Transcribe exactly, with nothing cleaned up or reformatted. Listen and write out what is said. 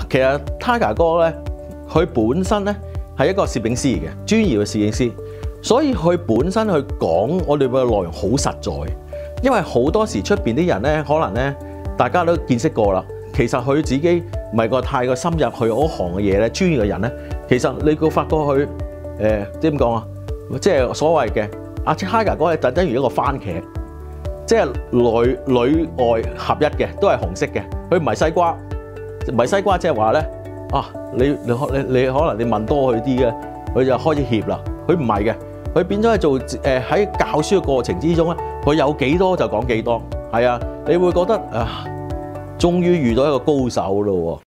其實 Tiger 哥咧，佢本身咧係一個攝影師嚟嘅，專業嘅攝影師，所以佢本身去講我哋嘅內容好實在。因為好多時出邊啲人咧，可能咧大家都見識過啦。其實佢自己唔係個太過深入去嗰行嘅嘢咧，專業嘅人咧，其實你會發覺佢誒點講啊？即係所謂嘅阿 Tiger 哥係特登如一個番茄，即係內裏外合一嘅，都係紅色嘅。佢唔係西瓜，唔係西瓜即係話咧啊！你你你你可能你問多佢啲嘅，佢就開始怯啦。佢唔係嘅，佢變咗係做誒喺教書嘅過程之中咧，佢有幾多就講幾多。係啊，你會覺得啊，終於遇到一個高手咯喎！